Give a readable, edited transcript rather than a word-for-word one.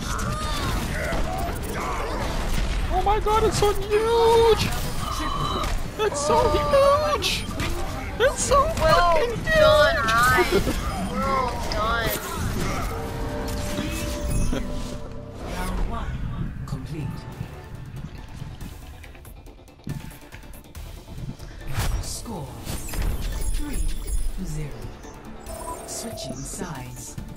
Oh my god, it's so huge! It's so huge! It's so fucking huge! Well done. Well done. Round 1 complete. Score 3-0. Switching sides.